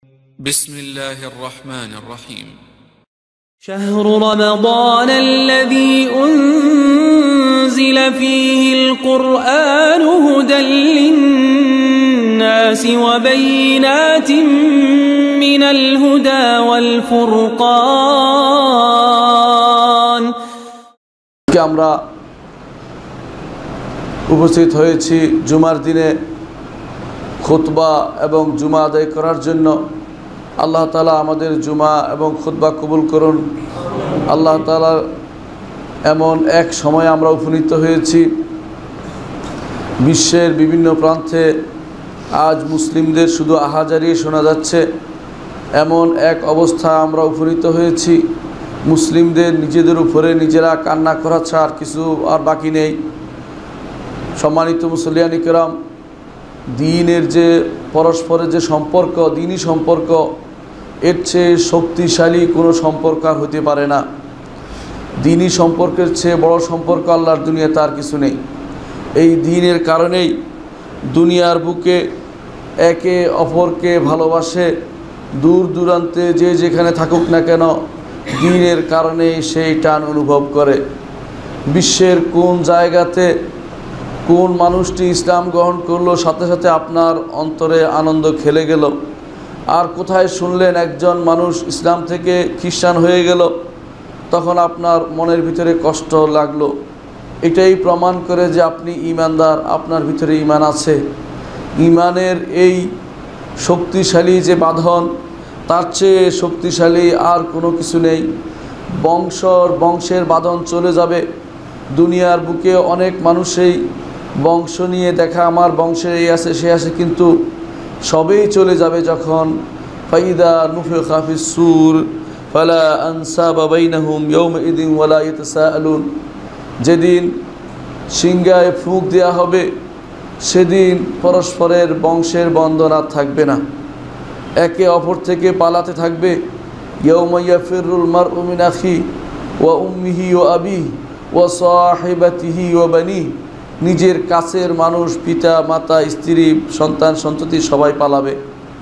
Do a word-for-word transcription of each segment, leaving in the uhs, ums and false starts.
بسم الله الرحمن الرحيم. شهر رمضان الذي أنزل فيه القرآن هدى للناس وبينات من الهدى والفرقان আমরা উপস্থিত হয়েছি জুমার দিনে খুতবা এবং জুমা আদায় করার জন্য। আল্লাহ তাআলা আমাদের জুমা এবং খুতবা কবুল করুন। আল্লাহ তাআলার এমন এক সময় আমরা উপনীত হয়েছি, বিশ্বের বিভিন্ন প্রান্তে আজ মুসলিমদের শুধু আহাজারি শোনা যাচ্ছে। এমন এক অবস্থা আমরা উপনীত হয়েছি, মুসলিমদের নিজেদের উপরে নিজেরা কান্না করা ছাড়া আর কিছু আর বাকি নেই। সম্মানিত মুসলিয়ান ইকরাম, দ্বীনের যে পরস্পরের যে সম্পর্ক, দ্বীনি সম্পর্ক, এর চেয়ে শক্তিশালী কোনো সম্পর্ক আর হতে পারে না। দ্বীনি সম্পর্কের চেয়ে বড় সম্পর্ক আল্লাহর দুনিয়াতে আর কিছু নেই। এই দ্বীনের কারণেই দুনিয়ার বুকে একে অপরকে ভালোবাসে, দূর দূরান্তে যে যেখানে থাকুক না কেন দ্বীনের কারণেই সেই টান অনুভব করে। বিশ্বের কোন জায়গাতে কোন মানুষটি ইসলাম গ্রহণ করলো, সাথে সাথে আপনার অন্তরে আনন্দ খেলে গেল। আর কোথায় শুনলেন একজন মানুষ ইসলাম থেকে খ্রিস্টান হয়ে গেল, তখন আপনার মনের ভিতরে কষ্ট লাগলো। এটাই প্রমাণ করে যে আপনি ঈমানদার, আপনার ভিতরে ঈমান আছে। ঈমানের এই শক্তিশালী যে বাঁধন, তার চেয়ে শক্তিশালী আর কোনো কিছু নেই। বংশর বংশের বাঁধন চলে যাবে। দুনিয়ার বুকে অনেক মানুষই বংশ নিয়ে দেখা আমার বংশের এই আছে সে আছে, কিন্তু সবেই চলে যাবে যখন ফাইদা নুফিখা ফিস সূর ফালা আনসাবা বাইনাহুম ইয়াওমাইযিন ওয়ালা ইয়াতাসাআলুন। যেদিন সিংহায় ফুঁক দেওয়া হবে সেদিন পরস্পরের বংশের বন্ধন আর থাকবে না, একে অপর থেকে পালাতে থাকবে। ইয়াওমা ইয়াফিরুল মারউ মিন আখি ওয়া উম্মিহি ওয়া আবিহি ওয়া সাহিবাতিহি ওয়া বানিহি। নিজের কাছের মানুষ, পিতা মাতা, স্ত্রী, সন্তান সন্ততি সবাই পালাবে,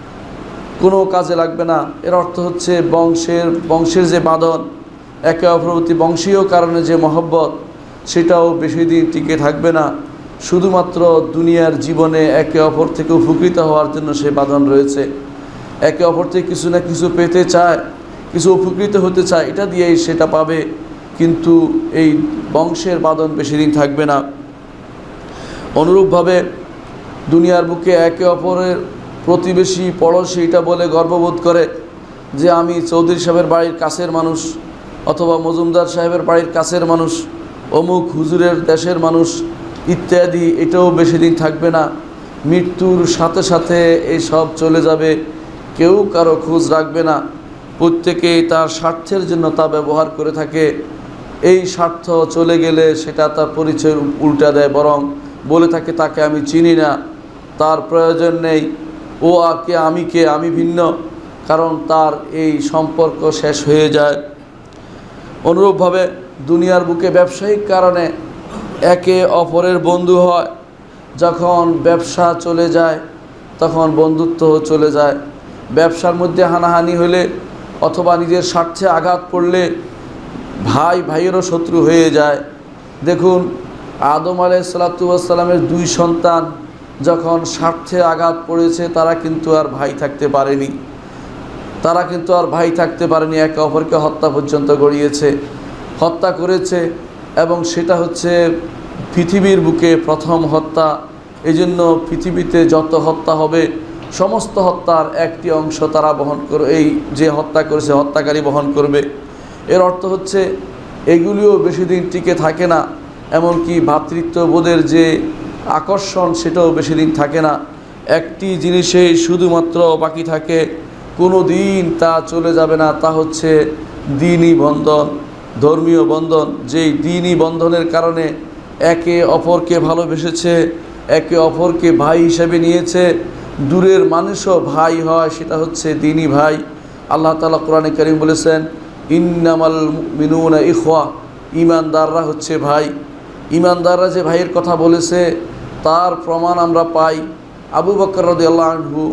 কোনো কাজে লাগবে না। এর অর্থ হচ্ছে বংশের বংশের যে বাঁধন, একে অপরের প্রতি বংশীয় কারণে যে মহব্বত, সেটাও বেশি দিন টিকে থাকবে না। শুধুমাত্র দুনিয়ার জীবনে একে অপর থেকে উপকৃত হওয়ার জন্য সে বাঁধন রয়েছে। একে অপর থেকে কিছু না কিছু পেতে চায়, কিছু উপকৃত হতে চায়, এটা দিয়েই সেটা পাবে, কিন্তু এই বংশের বাঁধন বেশি দিন থাকবে না। অনুরূপভাবে দুনিয়ার বুকে একে অপরের প্রতিবেশী, পড়োশী এটা বলে গর্ববোধ করে যে আমি চৌধুরী সাহেবের বাড়ির কাছের মানুষ, অথবা মজুমদার সাহেবের বাড়ির কাছের মানুষ, অমুক হুজুরের দেশের মানুষ ইত্যাদি, এটাও বেশি দিন থাকবে না। মৃত্যুর সাথে সাথে এই সব চলে যাবে, কেউ কারো খোঁজ রাখবে না। প্রত্যেকেই তার স্বার্থের জন্য তা ব্যবহার করে থাকে। এই স্বার্থ চলে গেলে সেটা তার পরিচয় উল্টা দেয়, বরং বলে থাকে তাকে আমি চিনি না, তার প্রয়োজন নেই, ও আকে আমি কে, আমি ভিন্ন, কারণ তার এই সম্পর্ক শেষ হয়ে যায়। অনুরূপভাবে দুনিয়ার বুকে ব্যবসায়িক কারণে একে অপরের বন্ধু হয়, যখন ব্যবসা চলে যায় তখন বন্ধুত্ব চলে যায়। ব্যবসার মধ্যে হানাহানি হলে অথবা নিজের স্বার্থে আঘাত পড়লে ভাই ভাইয়েরও শত্রু হয়ে যায়। দেখুন, আদম আলাইহিসসালাতু ওয়াসসালামের দুই সন্তান যখন স্বার্থে আঘাত পড়েছে, তারা কিন্তু আর ভাই থাকতে পারেনি, তারা কিন্তু আর ভাই থাকতে পারেনি একে অপরকে হত্যা পর্যন্ত গড়িয়েছে, হত্যা করেছে, এবং সেটা হচ্ছে পৃথিবীর বুকে প্রথম হত্যা। এই জন্য পৃথিবীতে যত হত্যা হবে সমস্ত হত্যার একটি অংশ তারা বহন করে, এই যে হত্যা করেছে হত্যাকারী বহন করবে। এর অর্থ হচ্ছে এগুলিও বেশি দিন টিকে থাকে না, এমনকি ভ্রাতৃত্ববোধের যে আকর্ষণ সেটাও বেশি দিন থাকে না। একটি জিনিসেই শুধুমাত্র বাকি থাকে, কোনো দিন তা চলে যাবে না, তা হচ্ছে দ্বীনি বন্ধন, ধর্মীয় বন্ধন। যেই দ্বীনি বন্ধনের কারণে একে অপরকে ভালোবেসেছে, একে অপরকে ভাই হিসেবে নিয়েছে, দূরের মানুষও ভাই হয়, সেটা হচ্ছে দ্বীনি ভাই। আল্লাহ তাআলা কোরআনে কারীম বলেছেন, ইন্নামাল মুমিনুনা ইখওয়া, ঈমানদাররা হচ্ছে ভাই। ঈমানদাররা যে ভাইয়ের কথা বলেছে তার প্রমাণ আমরা পাই। আবু বকর রাদিয়াল্লাহু আনহু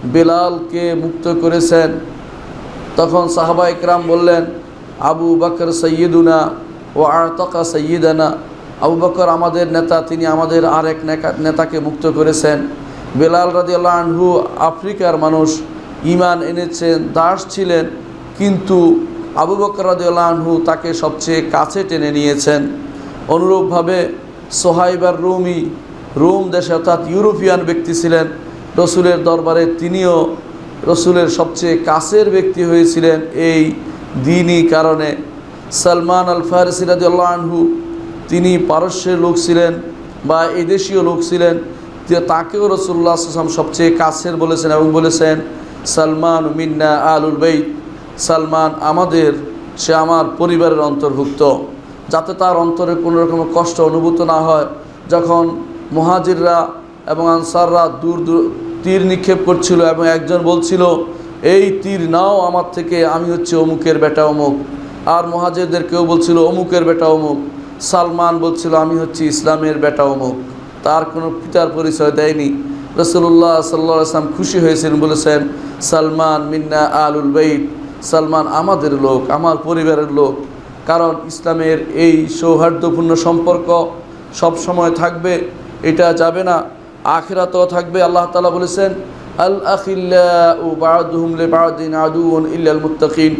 বেলালকে মুক্ত করেছেন। তখন সাহাবা ইকরাম বললেন, আবু বকর সৈয়দুনা ও আতাকা সৈয়দানা, আবু বকর আমাদের নেতা, তিনি আমাদের আরেক নেতাকে মুক্ত করেছেন। বেলাল রাদিয়াল্লাহু আনহু আফ্রিকার মানুষ, ঈমান এনেছেন, দাস ছিলেন, কিন্তু আবু বকর রাদিয়াল্লাহু আনহু তাকে সবচেয়ে কাছে টেনে নিয়েছেন। অনুরূপভাবে সোহাইব আর রুমি, রোম দেশে অর্থাৎ ইউরোপিয়ান ব্যক্তি ছিলেন রসুলের দরবারে, তিনিও রসুলের সবচেয়ে কাছের ব্যক্তি হয়েছিলেন এই দ্বীনি কারণে। সালমান আল ফারিসি রাদিয়াল্লাহু আনহু, তিনি পারস্যের লোক ছিলেন বা এদেশীয় লোক ছিলেন, তাকেও রাসূলুল্লাহ সাল্লাল্লাহু আলাইহি ওয়াসাল্লাম সবচেয়ে কাছের বলেছেন এবং বলেছেন সালমান মিন্না আলুল বাইত, সালমান আমাদের, সে আমার পরিবারের অন্তর্ভুক্ত, যাতে তার অন্তরে কোনো রকম কষ্ট অনুভূত না হয়। যখন মুহাজিররা এবং আনসাররা দূর দূর তীর নিক্ষেপ করছিল এবং একজন বলছিল, এই তীর নাও আমার থেকে, আমি হচ্ছে অমুকের বেটা অমুক, আর মুহাজিরদের কেউ বলছিল অমুকের বেটা অমুক, সালমান বলছিল আমি হচ্ছি ইসলামের বেটা অমুক, তার কোনো পিতার পরিচয় দেয়নি। রাসূলুল্লাহ সাল্লাল্লাহু আলাইহি ওয়াসাল্লাম খুশি হয়েছেন, বলেছেন সালমান মিন্না আলুল বাইত, সালমান আমাদের লোক, আমার পরিবারের লোক। কারণ ইসলামের এই সৌহার্দ্যপূর্ণ সম্পর্ক সব সময় থাকবে, এটা যাবে না, আখিরাতেও থাকবে। আল্লাহ তাআলা বলেছেন আল আখিল্লাউ বা'দুহুম লিবা'দিন আদুউন ইল্লাল মুত্তাকিন,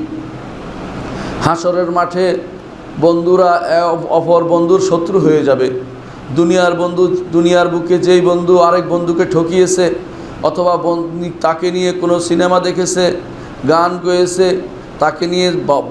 হাসরের মাঠে বন্ধুরা অপর বন্ধুর শত্রু হয়ে যাবে। দুনিয়ার বন্ধু, দুনিয়ার বুকে যেই বন্ধু আরেক বন্ধুকে ঠকিয়েছে অথবা তাকে নিয়ে কোনো সিনেমা দেখেছে, গান গেয়েছে, তাকে নিয়ে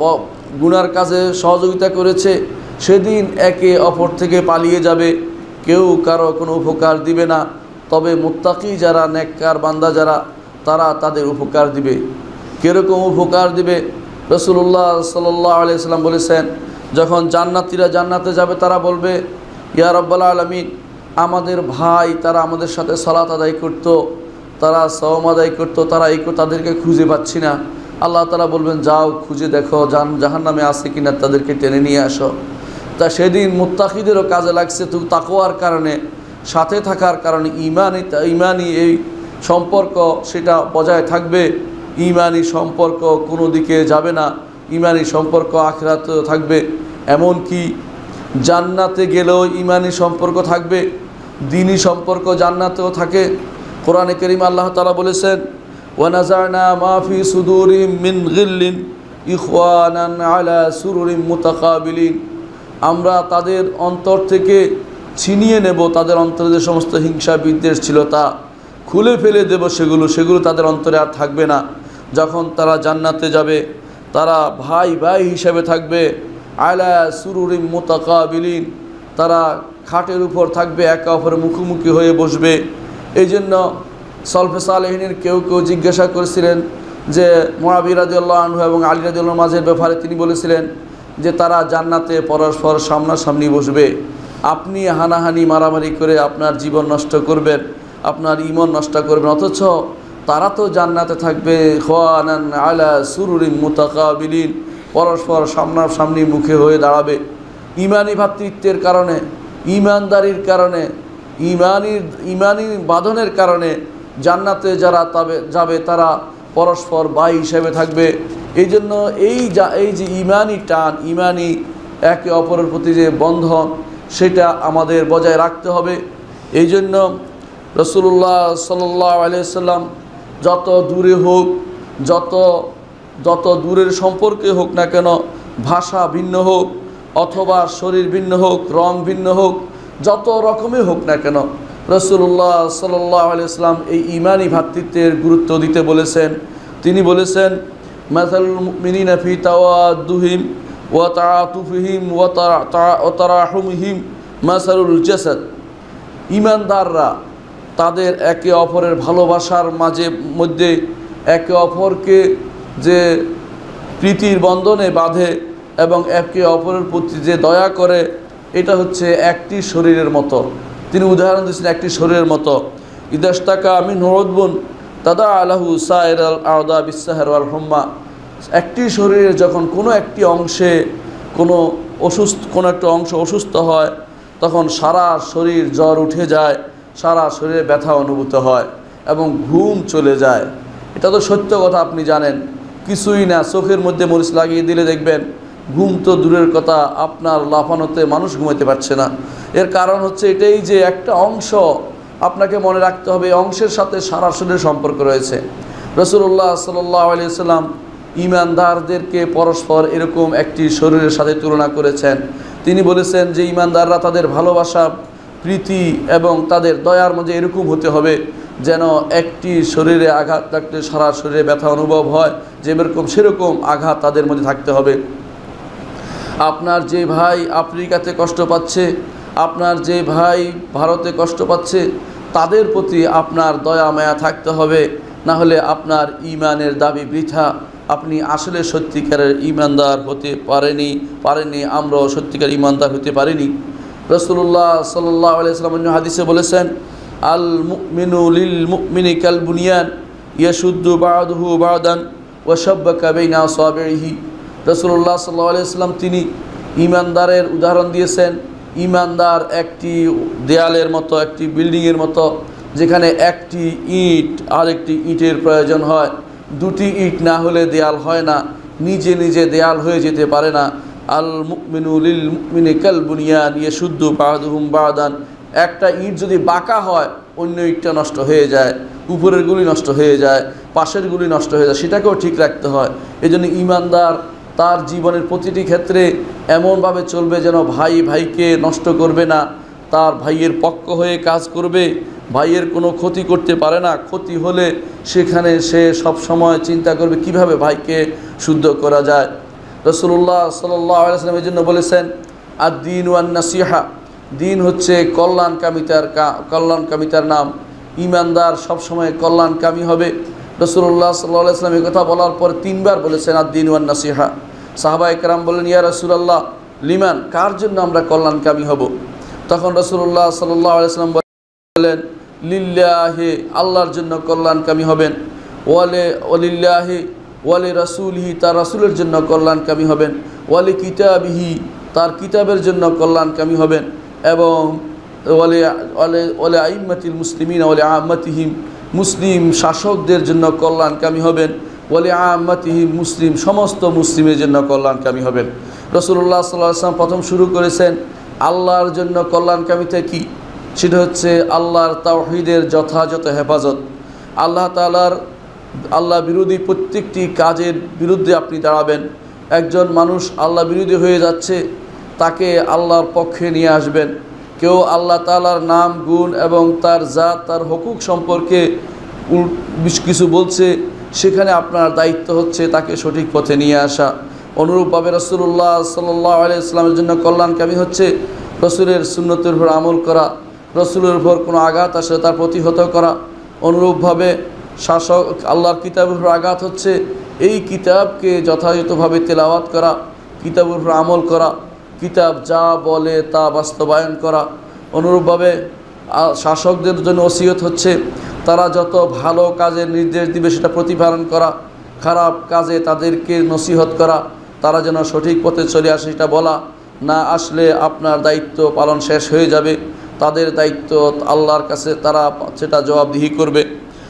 গুনার কাজে সহযোগিতা করেছে, সেদিন একে অপর থেকে পালিয়ে যাবে, কেউ কারো কোনো উপকার দিবে না। তবে মুত্তাকি যারা, নেককার বান্দা যারা, তারা তাদের উপকার দিবে। কীরকম উপকার দিবে? রাসূলুল্লাহ সাল্লাল্লাহু আলাইহি ওয়াসাল্লাম বলেছেন, যখন জান্নাতীরা জান্নাতে যাবে তারা বলবে, ইয়া রাব্বাল আলামিন, আমাদের ভাই তারা আমাদের সাথে সালাত আদায় করত, তারা সওম আদায় করত, তারা এই তাদেরকে খুঁজে পাচ্ছি না। আল্লাহ তাআলা বলবেন, যাও খুঁজে দেখো জান জাহান্নামে আছে কিনা, তাদেরকে টেনে নিয়ে আসো। তা সেদিন মুত্তাকিদেরও কাজে লাগছে, তো তাকওয়ার কারণে, সাথে থাকার কারণে, ইমানি ইমানি এই সম্পর্ক সেটা বজায় থাকবে। ইমানি সম্পর্ক কোনো দিকে যাবে না, ইমানি সম্পর্ক আখিরাতেও থাকবে। এমনকি জান্নাতে গেলেও ইমানি সম্পর্ক থাকবে, দ্বীনি সম্পর্ক জান্নাতেও থাকে। কোরআনে কারীমে আল্লাহ তাআলা বলেছেন, ওয়ানাযা'না মা ফি সুদুরিহিম মিন গিল্লিন ইখওয়ানান আলা সুরুরিন মুতাকাবিলিন, আমরা তাদের অন্তর থেকে ছিনিয়ে নেব, তাদের অন্তরে যে সমস্ত হিংসা বিদ্বেষ ছিল তা খুলে ফেলে দেব, সেগুলো সেগুলো তাদের অন্তরে আর থাকবে না। যখন তারা জান্নাতে যাবে তারা ভাই ভাই হিসেবে থাকবে, আলা সুরুরিন মুতাকাবিলিন, তারা খাটের উপর থাকবে, একে অপরের মুখোমুখি হয়ে বসবে। এই জন্য সলফে সালেহিনের কেউ কেউ জিজ্ঞাসা করেছিলেন যে মুআবিয়া রাদিয়াল্লাহু আনহু এবং আলী রাদিয়াল্লাহু আনহু মাঝের ব্যাপারে, তিনি বলেছিলেন যে তারা জান্নাতে পরস্পর সামনাসামনি বসবে। আপনি হানাহানি মারামারি করে আপনার জীবন নষ্ট করবেন, আপনার ঈমান নষ্ট করবেন, অথচ তারা তো জান্নাতে থাকবে খাওয়ানান আলা সুরুরিন মুতাকাবিলিন, পরস্পর সামনাসামনি মুখে হয়ে দাঁড়াবে। ইমানি ভ্রাতৃত্বের কারণে, ইমানদারির কারণে, ইমানির ইমানি বাঁধনের কারণে জান্নাতে যারা তবে যাবে তারা পরস্পর ভাই হিসেবে থাকবে। এই জন্য এই যা এই যে ইমানি টান, ইমানি একে অপরের প্রতি যে বন্ধন, সেটা আমাদের বজায় রাখতে হবে। এই জন্য রাসূলুল্লাহ সাল্লাল্লাহু আলাইহি ওয়াসাল্লাম যত দূরে হোক, যত যত দূরের সম্পর্কে হোক না কেন, ভাষা ভিন্ন হোক অথবা শরীর ভিন্ন হোক, রং ভিন্ন হোক, যত রকমই হোক না কেন, রাসূলুল্লাহ সাল্লাল্লাহু আলাইহি ওয়াসাল্লাম এই ইমানি ভ্রাতৃত্বের গুরুত্ব দিতে বলেছেন। তিনি বলেছেন, মাসালুল মুমিনিনা ফি তাওয়াদ্দুহিম ওয়া তাআতুফিহিম ওয়া তারাহুমিহিম মাসালুল জাসাদ, ঈমানদাররা তাদের একে অপরের ভালোবাসার মাঝে মধ্যে একে অপরকে যে প্রীতির বন্ধনে বাঁধে এবং একে অপরের প্রতি যে দয়া করে, এটা হচ্ছে একটি শরীরের মতো। তিনি উদাহরণ দিয়েছেন একটি শরীরের মতো। ইদাশতাকা মিনহু উদবুন তাদা আলাহু সাইরাল আওদা বিসসাহর ওয়াল হুম্মা, একটি শরীরের যখন কোনো একটি অংশে কোনো অসুস্থ কোনো একটা অংশ অসুস্থ হয়, তখন সারা শরীর জ্বর উঠে যায়, সারা শরীরে ব্যথা অনুভূত হয় এবং ঘুম চলে যায়। এটা তো সত্য কথা, আপনি জানেন। কিছুই না, চোখের মধ্যে মরিচ লাগিয়ে দিলে দেখবেন ঘুম তো দূরের কথা, আপনার লাফানোতে মানুষ ঘুমাতে পারছে না। এর কারণ হচ্ছে এটাই যে একটা অংশ আপনাকে মনে রাখতে হবে, অংশের সাথে সারা শরীরের সম্পর্ক রয়েছে। রাসূলুল্লাহ সাল্লাল্লাহু আলাইহি সাল্লাম ঈমানদারদেরকে পরস্পর এরকম একটি শরীরের সাথে তুলনা করেছেন। তিনি বলেছেন যে ঈমানদাররা তাদের ভালোবাসা, প্রীতি এবং তাদের দয়ার মধ্যে এরকম হতে হবে যেন একটি শরীরে আঘাত লাগলে সারা শরীরে ব্যথা অনুভব হয়, যেরকম সেরকম আঘাত তাদের মধ্যে থাকতে হবে। আপনার যে ভাই আফ্রিকাতে কষ্ট পাচ্ছে, আপনার যে ভাই ভারতে কষ্ট পাচ্ছে, তাদের প্রতি আপনার দয়া মায়া থাকতে হবে, না হলে আপনার ঈমানের দাবি বৃথা। আপনি আসলে সত্যিকারের ঈমানদার হতে পারেনি পারেনি আমরাও সত্যিকার ঈমানদার হতে পারিনি। রাসূলুল্লাহ সাল্লাল্লাহু আলাইহি ওয়াসাল্লাম অন্য হাদিসে বলেছেন, আল মুমিনু লিল মুমিনি কাল বুনিয়ান ইয়াশুদ্দু বা'দুহু বা'দান ওয়া শাব্বাকা বাইনা আসাবিহি। রাসূলুল্লাহ সাল্লাল্লাহু আলাইহি ওয়াসাল্লাম তিনি ঈমানদারের উদাহরণ দিয়েছেন। ঈমানদার একটি দেয়ালের মতো, একটি বিল্ডিংয়ের মতো, যেখানে একটি ইট আর একটি ইটের প্রয়োজন হয়। দুটি ইট না হলে দেয়াল হয় না, নিজে নিজে দেয়াল হয়ে যেতে পারে না। আল মুমিনু লিল মুমিনি কাল বুনিয়ান ইয়াশুদ্দু বা'দুহুম বা'দান। একটা ইট যদি বাঁকা হয় অন্য ইটটা নষ্ট হয়ে যায়, উপরের গুলি নষ্ট হয়ে যায়, পাশের গুলি নষ্ট হয়ে যায়, সেটাকেও ঠিক রাখতে হয়। এই জন্য ঈমানদার তার জীবনের প্রতিটি ক্ষেত্রে এমনভাবে চলবে যেন ভাই ভাইকে নষ্ট করবে না, তার ভাইয়ের পক্ষ হয়ে কাজ করবে, ভাইয়ের কোনো ক্ষতি করতে পারে না। ক্ষতি হলে সেখানে সে সব সময় চিন্তা করবে কিভাবে ভাইকে শুদ্ধ করা যায়। রাসূলুল্লাহ সাল্লাল্লাহু আলাইহি ওয়াসাল্লাম এই জন্য বলেছেন, আদ-দীন ওয়ান নাসিহা, দিন হচ্ছে কল্যাণকামিতার কল্যাণকামিতার নাম। ঈমানদার সবসময় কল্যাণকামী হবে। রাসূলুল্লাহ সাল্লাল্লাহু আলাইহি ওয়াসাল্লাম এই কথা বলার পর তিনবার বলেছেন আদ-দীন ওয়ান নাসিহা। সাহাবায়ে কেরাম বললেন, ইয়া রাসূলুল্লাহ লিমান, কার জন্য আমরা কল্যাণকামী হব? তখন রাসূলুল্লাহ সাল্লাল্লাহু আলাইহি ওয়াসাল্লাম বললেন, লিল্লাহি, আল্লাহর জন্য কল্যাণকামী হবেন, ওয়ালে ওয়ালিল্লাহি ওয়ালি রাসূলিহি, তার রাসূলের জন্য কল্যাণকামী হবেন, ওয়ালি কিতাবিহি, তার কিতাবের জন্য কল্যাণকামী হবেন, এবং ওয়ালি ওয়ালি ওয়ালি আইম্মাতিল মুসলিমিন ওয়ালি আম্মাতিহিম, মুসলিম শাসকদের জন্য কল্যাণকামী হবেন, ওয়ালি আম্মাতিহিম, মুসলিম সমস্ত মুসলিমের জন্য কল্যাণকামী হবেন। রাসূলুল্লাহ সাল্লাল্লাহু আলাইহি ওয়াসাল্লাম প্রথম শুরু করেছেন আল্লাহর জন্য কল্যাণকামিতা কি? সেটা হচ্ছে আল্লাহর তাওহীদের যথাযথ হেফাজত। আল্লাহ তাআলার আল্লাহ বিরোধী প্রত্যেকটি কাজের বিরুদ্ধে আপনি দাঁড়াবেন। একজন মানুষ আল্লাহ বিরোধী হয়ে যাচ্ছে, তাকে আল্লাহর পক্ষে নিয়ে আসবেন। কেউ আল্লাহ তাআলার নাম, গুণ এবং তার জাত, তার হুকুক সম্পর্কে কিছু বলছে, সেখানে আপনার দায়িত্ব হচ্ছে তাকে সঠিক পথে নিয়ে আসা। অনুরূপভাবে রাসূলুল্লাহ সাল্লাল্লাহু আলাইহি ওয়াসাল্লামের জন্য কল্যাণকামী হচ্ছে রসুলের সুন্নতের উপর আমল করা, রসুলের উপর কোনো আঘাত আসলে তার প্রতিহত করা। অনুরূপভাবে শাসক আল্লাহর কিতাবের উপর আঘাত হচ্ছে এই কিতাবকে যথাযথভাবে তেলাওয়াত করা, কিতাবের উপর আমল করা, কিতাব যা বলে তা বাস্তবায়ন করা। অনুরূপভাবে শাসকদের জন্য ওসিয়ত হচ্ছে তারা যত ভালো কাজের নির্দেশ দিবে সেটা প্রতিপালন করা, খারাপ কাজে তাদেরকে নসিহত করা, তারা যেন সঠিক পথে চলে আসে সেটা বলা। না আসলে আপনার দায়িত্ব পালন শেষ হয়ে যাবে, তাদের দায়িত্ব আল্লাহর কাছে, তারা সেটা জবাবদিহি করবে।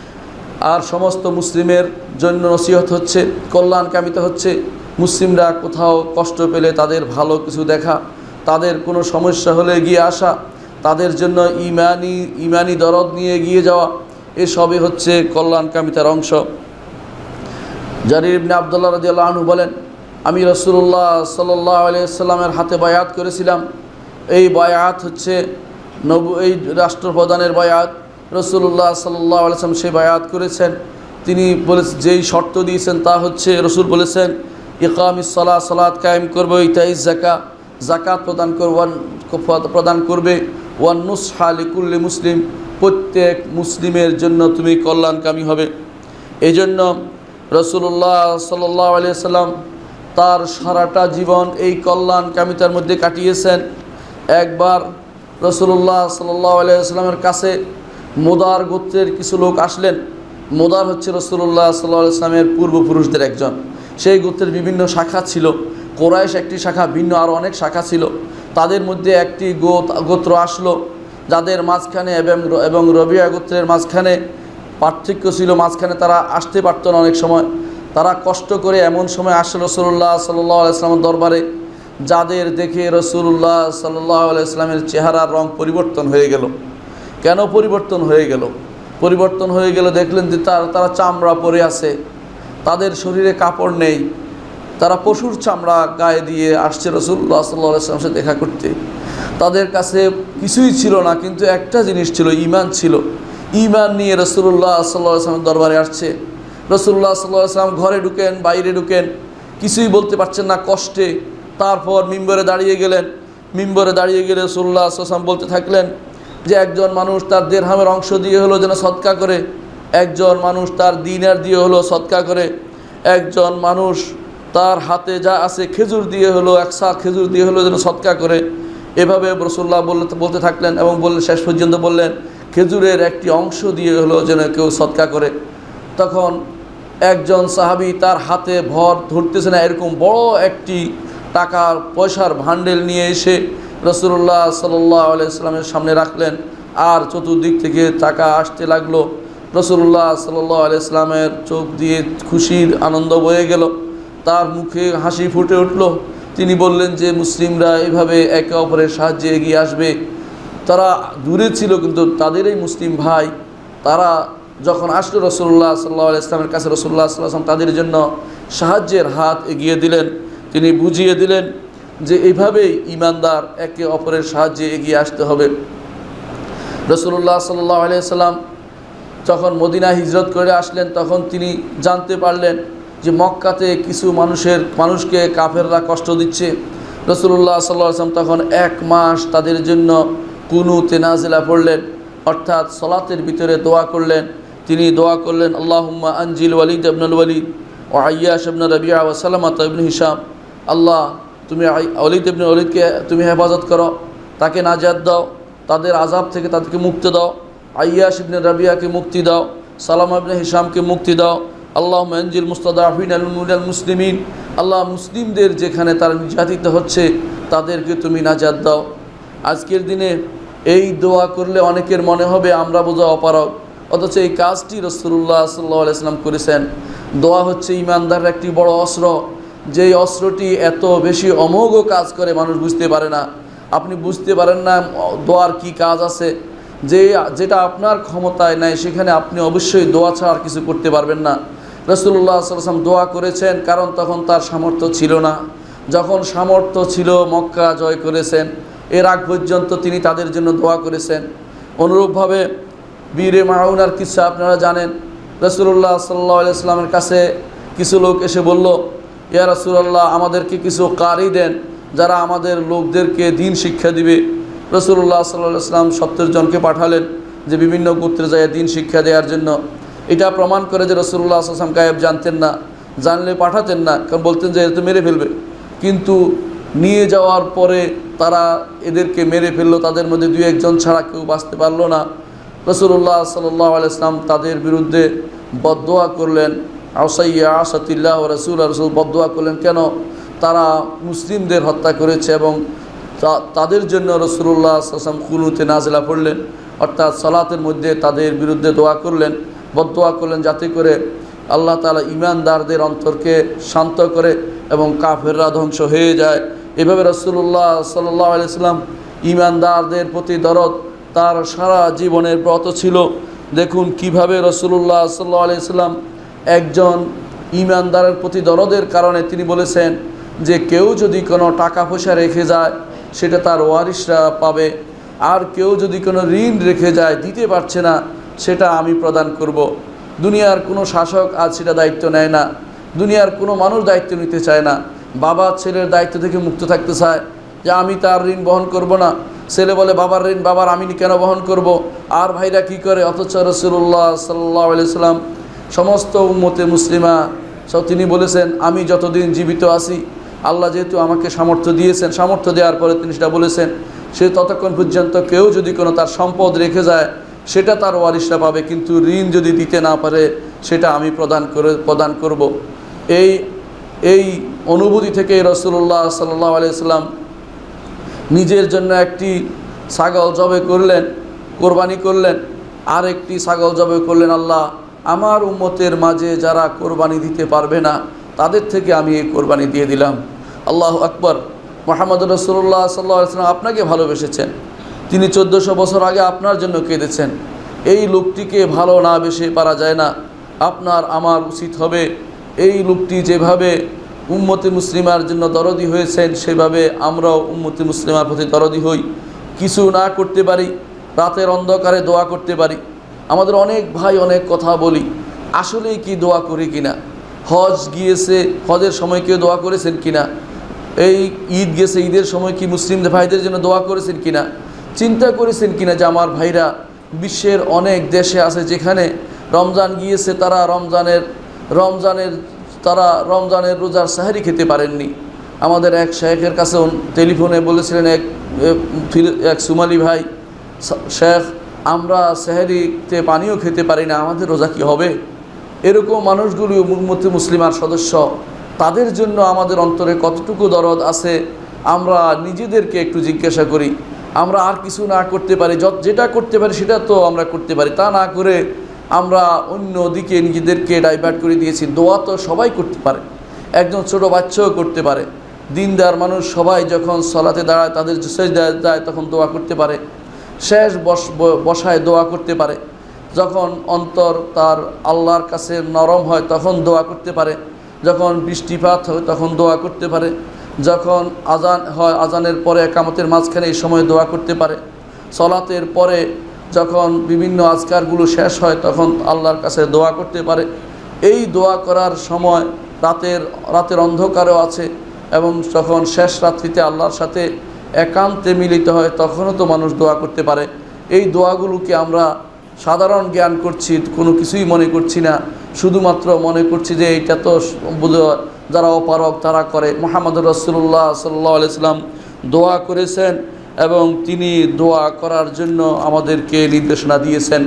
আর সমস্ত মুসলিমের জন্য নসিহত হচ্ছে, কল্যাণকামিতা হচ্ছে মুসলিমরা কোথাও কষ্ট পেলে তাদের ভালো কিছু দেখা, তাদের কোনো সমস্যা হলে এগিয়ে আসা, তাদের জন্য ইমানি ইমানি দরদ নিয়ে এগিয়ে যাওয়া, এসবই হচ্ছে কল্যাণকামিতার অংশ। জারির ইবনে আব্দুল্লাহ রাদিয়াল্লাহু আনহু বলেন, আমি রাসূলুল্লাহ সাল্লাল্লাহু আলাইহি ওয়াসাল্লামের হাতে বায়াত করেছিলাম। এই বায়াত হচ্ছে নবু এই রাষ্ট্রপ্রধানের বায়াত। রাসূলুল্লাহ সাল্লাল্লাহু আলাইহি ওয়াসাল্লাম সেই বায়াত করেছেন। তিনি বলে যেই শর্ত দিয়েছেন তা হচ্ছে, রসুল বলেছেন ইকামিস সালাহ, সালাত কায়েম করবে, ইতাইজ যাকাত, যাকাত প্রদান করবেন প্রদান করবে, ওয়ান নুসহা লিকুল্লি মুসলিম, প্রত্যেক মুসলিমের জন্য তুমি কল্যাণকামী হবে। এই জন্য রাসূলুল্লাহ সাল্লাল্লাহু আলাইহি ওয়াসাল্লাম তার সারাটা জীবন এই কল্যাণকামিতার মধ্যে কাটিয়েছেন। একবার রাসূলুল্লাহ সাল্লাল্লাহু আলাইহি ওয়াসাল্লামের কাছে মুদার গোত্রের কিছু লোক আসলেন। মুদার হচ্ছে রাসূলুল্লাহ সাল্লাল্লাহু আলাইহি ওয়াসাল্লামের পূর্বপুরুষদের একজন। সেই গোত্রের বিভিন্ন শাখা ছিল, কোরাইশ একটি শাখা, ভিন্ন আরও অনেক শাখা ছিল। তাদের মধ্যে একটি গোত্র আসলো যাদের মাঝখানে এবং এবং রবিয়া গোত্রের মাঝখানে পার্থক্য ছিল, মাঝখানে তারা আসতে পারত না। অনেক সময় তারা কষ্ট করে এমন সময় আসে রাসূলুল্লাহ সাল্লাল্লাহু আলাইহি ওয়াসাল্লামের দরবারে, যাদের দেখে রাসূলুল্লাহ সাল্লাল্লাহু আলাইহি ওয়াসাল্লামের চেহারার রং পরিবর্তন হয়ে গেল। কেন পরিবর্তন হয়ে গেল? পরিবর্তন হয়ে গেল দেখলেন যে তার তারা চামড়া পরে আছে, তাদের শরীরে কাপড় নেই, তারা পশুর চামড়া গায়ে দিয়ে আসছে রাসূলুল্লাহ সাল্লাল্লাহু আলাইহি ওয়াসাল্লামের সাথে দেখা করতে। তাদের কাছে কিছুই ছিল না, কিন্তু একটা জিনিস ছিল, ঈমান ছিল। ঈমান নিয়ে রাসূলুল্লাহ সাল্লাল্লাহু আলাইহি ওয়াসাল্লামের দরবারে আসছে। রাসূলুল্লাহ সাল্লাল্লাহু আলাইহি ওয়াসাল্লাম ঘরে ঢুকেন, বাইরে ঢুকেন, কিছুই বলতে পারছেন না কষ্টে। তারপর মিম্বরে দাঁড়িয়ে গেলেন। মিম্বরে দাঁড়িয়ে গেলে রাসূলুল্লাহ সাল্লাল্লাহু আলাইহি ওয়াসাল্লাম বলতে থাকলেন যে একজন মানুষ তার দিরহামের অংশ দিয়ে হলো যেন সদকা করে, একজন মানুষ তার দিনার দিয়ে হলো সদকা করে, একজন মানুষ তার হাতে যা আছে খেজুর দিয়ে হলো, একশা খেজুর দিয়ে হলো যেন সদকা করে। এভাবে রাসূলুল্লাহ বলতে বলতে থাকলেন এবং বললেন, শেষ পর্যন্ত বললেন খেজুরের একটি অংশ দিয়ে হলো যেন কেউ সদকা করে। তখন একজন সাহাবী তার হাতে ভর ধরতেছে না এরকম বড় একটি টাকার পয়সার ভান্ডেল নিয়ে এসে রাসূলুল্লাহ সাল্লাল্লাহু আলাইহি ওয়াসাল্লামের সামনে রাখলেন, আর চতুর্দিক থেকে টাকা আসতে লাগলো। রাসূলুল্লাহ সাল্লাল্লাহু আলাইহি ওয়াসাল্লামের চোখ দিয়ে খুশির আনন্দ বয়ে গেল, তার মুখে হাসি ফুটে উঠল। তিনি বললেন যে মুসলিমরা এইভাবে একে অপরের সাহায্যে এগিয়ে আসবে। তারা দূরে ছিল কিন্তু তাদের এই মুসলিম ভাই, তারা যখন আসলো রাসূলুল্লাহ সাল্লাল্লাহু আলাইহি ওয়াসাল্লামের কাছে, রাসূলুল্লাহ সাল্লাল্লাহু আলাইহি ওয়াসাল্লাম তাদের জন্য সাহায্যের হাত এগিয়ে দিলেন। তিনি বুঝিয়ে দিলেন যে এইভাবেই ঈমানদার একে অপরের সাহায্যে এগিয়ে আসতে হবে। রাসূলুল্লাহ সাল্লাল্লাহু আলাইহি ওয়াসাল্লাম যখন মদিনা হিজরত করে আসলেন, তখন তিনি জানতে পারলেন যে মক্কাতে কিছু মানুষের মানুষকে কাফেররা কষ্ট দিচ্ছে। রাসূলুল্লাহ সাল্লাল্লাহু আলাইহি ওয়াসাল্লাম তখন এক মাস তাদের জন্য কুনুতে নাজিলা পড়লেন, অর্থাৎ সলাতের ভিতরে দোয়া করলেন। তিনি দোয়া করলেন, আল্লাহুম্মা আনজিল ওয়ালিদ ইবনুল ওয়ালিদ ওয়া আইয়াশ ইবনে রাবিয়া ওয়া সালামাত ইবনে হিশাম। আল্লাহ, তুমি ওয়ালিদ ইবনে ওয়ালিদকে তুমি হেফাজত করো, তাকে নাজাত দাও, তাদের আযাব থেকে তাদেরকে মুক্তি দাও। আইয়াশ ইবনে রাবিয়াকে মুক্তি দাও, সালামা ইবনে হিশামকে মুক্তি দাও। আল্লাহুম্মা আনজিল মুস্তাদাফিন আল মুসলিমিন। আল্লাহ, মুসলিমদের যেখানে তারা নির্যাতিত হচ্ছে তাদেরকে তুমি নাজাত দাও। আজকের দিনে এই দোয়া করলে অনেকের মনে হবে আমরা বোঝা অপারগ, অথচ এই কাজটি রাসূলুল্লাহ সাল্লাল্লাহু আলাইহি ওয়াসাল্লাম করেছেন। দোয়া হচ্ছে ঈমানদারের একটি বড় অস্ত্র, যেই অস্ত্রটি এত বেশি অমোঘ কাজ করে মানুষ বুঝতে পারে না। আপনি বুঝতে পারেন না দোয়ার কি কাজ আছে, যে যেটা আপনার ক্ষমতায় নাই সেখানে আপনি অবশ্যই দোয়া ছাড়া আর কিছু করতে পারবেন না। রাসূলুল্লাহ সাল্লাল্লাহু আলাইহি ওয়াসাল্লাম দোয়া করেছেন, কারণ তখন তার সামর্থ্য ছিল না। যখন সামর্থ্য ছিল মক্কা জয় করেছেন, এর আগ পর্যন্ত তিনি তাদের জন্য দোয়া করেছেন। অনুরূপভাবে বীরে মাউনার কিসসা আপনারা জানেন। রাসূলুল্লাহ সাল্লাল্লাহু আলাইহি ওয়াসাল্লামের কাছে কিছু লোক এসে বলল, ইয়া রাসূলুল্লাহ, আমাদেরকে কিছু কারি দেন যারা আমাদের লোকদেরকে দ্বীন শিক্ষা দিবে। রাসূলুল্লাহ সাল্লাল্লাহু আলাইহি ওয়াসাল্লাম সত্তর জনকে পাঠালেন যে বিভিন্ন গোত্রে যায় দ্বীন শিক্ষা দেওয়ার জন্য। এটা প্রমাণ করে যে রাসূলুল্লাহ সাল্লাল্লাহু আলাইহি ওয়াসাল্লাম গায়েব জানতেন না, জানলে পাঠাতেন না, কারণ বলতেন যে এরা তো মেরে ফেলবে। কিন্তু নিয়ে যাওয়ার পরে তারা এদেরকে মেরে ফেললো, তাদের মধ্যে দুই একজন ছাড়া কেউ বাঁচতে পারলো না। রাসূলুল্লাহ সাল্লাল্লাহু আলাইহি ওয়াসাল্লাম তাদের বিরুদ্ধে বদদোয়া করলেন, আসাইয়া আসাতিল্লাহ ও রাসূল রাসূল বদদোয়া করলেন। কেন? তারা মুসলিমদের হত্যা করেছে এবং তাদের জন্য রাসূলুল্লাহ সাল্লাল্লাহু আলাইহি ওয়াসাল্লাম কুনুতে নাজিলা পড়লেন, অর্থাৎ সালাতের মধ্যে তাদের বিরুদ্ধে দোয়া করলেন, বদদোয়া করলেন, যাতে করে আল্লাহ তাআলা ঈমানদারদের অন্তরকে শান্ত করে এবং কাফেররা ধ্বংস হয়ে যায়। এভাবে রাসূলুল্লাহ সাল্লাল্লাহু আলাইহি ওয়াসাল্লাম ঈমানদারদের প্রতি দরদ তার সারা জীবনের ব্রত ছিল। দেখুন কিভাবে রাসূলুল্লাহ সাল্লাল্লাহু আলাইহি ওয়াসাল্লাম একজন ঈমানদারের প্রতি দরদের কারণে তিনি বলেছেন যে কেউ যদি কোনো টাকা পয়সা রেখে যায় সেটা তার ওয়ারিশরা পাবে, আর কেউ যদি কোনো ঋণ রেখে যায় দিতে পারছে না সেটা আমি প্রদান করব। দুনিয়ার কোনো শাসক আজ সেটা দায়িত্ব নেয় না, দুনিয়ার কোনো মানুষ দায়িত্ব নিতে চায় না। বাবা ছেলের দায়িত্ব থেকে মুক্ত থাকতে চায় যে আমি তার ঋণ বহন করব না। ছেলে বলে বাবার ঋণ বাবার আমি কেন বহন করব। আর ভাইরা কি করে, অথচ রাসূলুল্লাহ সাল্লাল্লাহু আলাইহি ওয়াসাল্লাম সমস্ত উম্মতে মুসলিমা সব তিনি বলেছেন আমি যতদিন জীবিত আছি, আল্লাহ যেহেতু আমাকে সামর্থ্য দিয়েছেন, সামর্থ্য দেওয়ার পরে তিনি সেটা বলেছেন সে ততক্ষণ পর্যন্ত কেউ যদি কোনো তার সম্পদ রেখে যায় সেটা তার ওয়ারিশরা পাবে, কিন্তু ঋণ যদি দিতে না পারে সেটা আমি প্রদান করে প্রদান করব। এই এই অনুভূতি থেকে রাসূলুল্লাহ সাল্লাল্লাহু আলাইহি ওয়াসাল্লাম নিজের জন্য একটি ছাগল জবে করলেন, কোরবানি করলেন। আর একটি ছাগল জবাই করলেন, আল্লাহ আমার উম্মতের মাঝে যারা কোরবানি দিতে পারবে না তাদের থেকে আমি এই কোরবানি দিয়ে দিলাম। আল্লাহু আকবার। মুহাম্মদ রাসূলুল্লাহ সাল্লাল্লাহু আলাইহি ওয়াসাল্লাম আপনাকে ভালোবেসেছেন, তিনি চোদ্দোশো বছর আগে আপনার জন্য কেঁদেছেন। এই লোকটিকে ভালো না বেশে পারা যায় না। আপনার আমার উচিত হবে এই লোকটি যেভাবে উম্মতে মুসলিমার জন্য দরদি হয়েছেন সেভাবে আমরাও উম্মতে মুসলিমার প্রতি দরদি হই। কিছু না করতে পারি, রাতের অন্ধকারে দোয়া করতে পারি। আমাদের অনেক ভাই অনেক কথা বলি, আসলেই কি দোয়া করি কিনা? হজ গিয়েছে, হজের সময় কেউ দোয়া করেছেন কিনা? এই ঈদ গেছে, ঈদের সময় কি মুসলিম ভাইদের জন্য দোয়া করেছেন কিনা? চিন্তা করেছেন কিনা যে আমার ভাইরা বিশ্বের অনেক দেশে আছে যেখানে রমজান গিয়েছে, তারা রমজানের রমজানের তারা রমজানের রোজার সাহারি খেতে পারেননি। আমাদের এক শেখের কাছে টেলিফোনে বলেছিলেন এক এক সুমালি ভাই, শেখ আমরা সাহারিতে পানিও খেতে পারি না, আমাদের রোজা কি হবে? এরকম মানুষগুলি উম্মতে মুসলিমার সদস্য, তাদের জন্য আমাদের অন্তরে কতটুকু দরদ আছে আমরা নিজেদেরকে একটু জিজ্ঞাসা করি। আমরা আর কিছু না করতে পারি, যেটা করতে পারি সেটা তো আমরা করতে পারি, তা না করে আমরা অন্য দিকে নিজেদেরকে ডাইভার্ট করে দিয়েছি। দোয়া তো সবাই করতে পারে, একজন ছোট বাচ্চাও করতে পারে। দিনদার মানুষ সবাই যখন সালাতে দাঁড়ায়, তাদের সেজদায় যায় তখন দোয়া করতে পারে, শেষ বস বসায় দোয়া করতে পারে, যখন অন্তর তার আল্লাহর কাছে নরম হয় তখন দোয়া করতে পারে, যখন বৃষ্টিপাত হয় তখন দোয়া করতে পারে, যখন আজান হয় আজানের পরে একামতের মাঝখানে এই সময় দোয়া করতে পারে, সলাতের পরে যখন বিভিন্ন আজকারগুলো শেষ হয় তখন আল্লাহর কাছে দোয়া করতে পারে। এই দোয়া করার সময় রাতের রাতের অন্ধকারও আছে, এবং যখন শেষ রাত্রিতে আল্লাহর সাথে একান্তে মিলিত হয় তখনও তো মানুষ দোয়া করতে পারে। এই দোয়াগুলোকে আমরা সাধারণ জ্ঞান করছি, কোনো কিছুই মনে করছি না, শুধুমাত্র মনে করছি যে এইটা তো যারা অপারক তারা করে। মুহাম্মদ রাসূলুল্লাহ সাল্লাল্লাহু আলাইহি ওয়াসাল্লাম দোয়া করেছেন এবং তিনি দোয়া করার জন্য আমাদেরকে নির্দেশনা দিয়েছেন।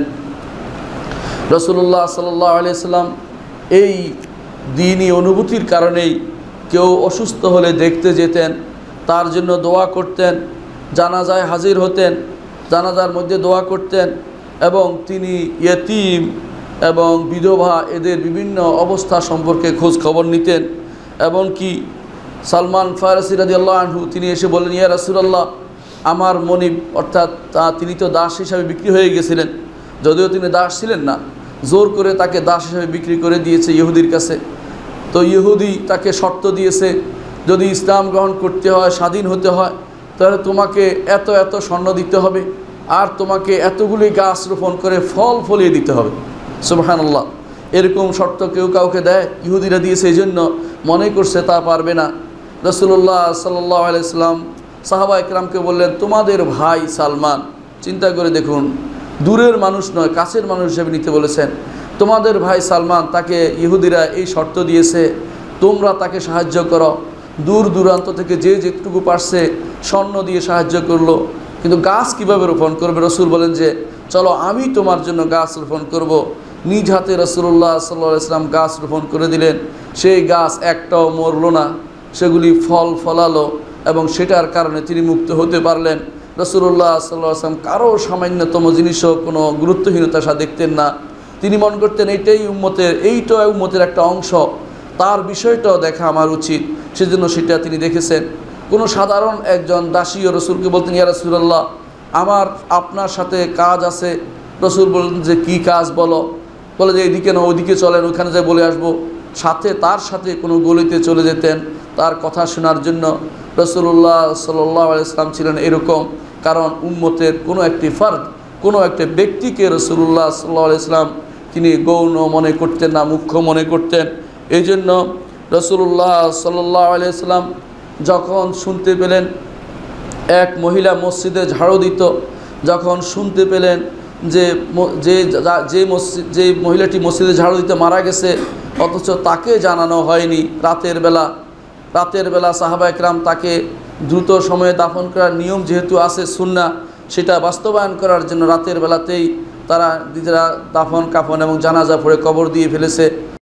রাসূলুল্লাহ সাল্লাল্লাহু আলাইহি ওয়াসাল্লাম এই দ্বীনি অনুভূতির কারণেই কেউ অসুস্থ হলে দেখতে যেতেন, তার জন্য দোয়া করতেন, জানাজায় হাজির হতেন, জানাজার মধ্যে দোয়া করতেন, এবং তিনি ইয়েতিম এবং বিধবা এদের বিভিন্ন অবস্থা সম্পর্কে খোঁজ খবর নিতেন। এমনকি সালমান ফারসি রাদিয়াল্লাহু আনহু তিনি এসে বললেন, ইয়া রাসূলুল্লাহ, আমার মনিব, অর্থাৎ তিনি তো দাস হিসাবে বিক্রি হয়ে গেছিলেন, যদিও তিনি দাস ছিলেন না, জোর করে তাকে দাস হিসাবে বিক্রি করে দিয়েছে ইহুদির কাছে। তো ইহুদি তাকে শর্ত দিয়েছে, যদি ইসলাম গ্রহণ করতে হয়, স্বাধীন হতে হয়, তাহলে তোমাকে এত এত স্বর্ণ দিতে হবে, আর তোমাকে এতগুলি গাছ রোপণ করে ফল ফলিয়ে দিতে হবে। সুবহানাল্লাহ, এরকম শর্ত কেউ কাউকে দেয়? ইহুদিরা দিয়েছে, এই জন্য মনে করছে তা পারবে না। রাসূলুল্লাহ সাল্লাল্লাহু আলাইহি ওয়াসাল্লাম সাহাবা ইকরামকে বললেন, তোমাদের ভাই সালমান, চিন্তা করে দেখুন, দূরের মানুষ নয়, কাছের মানুষ হিসেবে নিতে বলেছেন। তোমাদের ভাই সালমান, তাকে ইহুদিরা এই শর্ত দিয়েছে, তোমরা তাকে সাহায্য করো। দূর দূরান্ত থেকে যে যেটুকু পারছে স্বর্ণ দিয়ে সাহায্য করলো, কিন্তু গাছ কিভাবে রোপণ করবে? রসুল বলেন যে চলো আমি তোমার জন্য গাছ রোপণ করব। নিজ হাতে রাসূলুল্লাহ সাল্লাল্লাহু আলাইহি ওয়াসাল্লাম গাছ রোপণ করে দিলেন। সেই গাছ একটাও মরল না, সেগুলি ফল ফলালো, এবং সেটার কারণে তিনি মুক্ত হতে পারলেন। রাসূলুল্লাহ সাল্লাল্লাহু আলাইহি ওয়াসাল্লাম কারো সামান্যতম জিনিসও কোনো গুরুত্বহীনতার সাথে দেখতেন না। তিনি মনে করতেন এইটাই উম্মতের, এইটা উম্মতের একটা অংশ, তার বিষয়টাও দেখা আমার উচিত, সেজন্য সেটা তিনি দেখেছেন। কোনো সাধারণ একজন দাসীও রসুলকে বলতেন, ইয়া রাসূলুল্লাহ, আমার আপনার সাথে কাজ আছে। রসুল বলতেন যে কী কাজ বলো? বলে যে এইদিকে না ওইদিকে চলেন, ওইখানে যাই বলে আসবো। সাথে তার সাথে কোনো গলিতে চলে যেতেন তার কথা শোনার জন্য। রাসূলুল্লাহ সাল্লাল্লাহু আলাইহি ওয়াসাল্লাম ছিলেন এরকম, কারণ উম্মতের কোনো একটি ফার্দ, কোনো একটা ব্যক্তিকে রাসূলুল্লাহ সাল্লাল্লাহু আলাইহি ওয়াসাল্লাম তিনি গৌণ মনে করতেন না, মুখ্য মনে করতেন। এই জন্য রাসূলুল্লাহ সাল্লাল্লাহু আলাইহি ওয়াসাল্লাম যখন শুনতে পেলেন এক মহিলা মসজিদে ঝাড়ু দিত, যখন শুনতে পেলেন যে যে যে মসজিদ যে মহিলাটি মসজিদে ঝাড়ু দিতে মারা গেছে, অথচ তাকে জানানো হয়নি, রাতের বেলা রাতের বেলা সাহাবা একরাম তাকে দ্রুত সময়ে দাফন করার নিয়ম যেহেতু আছে সুন্নাহ, সেটা বাস্তবায়ন করার জন্য রাতের বেলাতেই তারা নিজেরা দাফন কাফন এবং জানাজা পড়ে কবর দিয়ে ফেলেছে।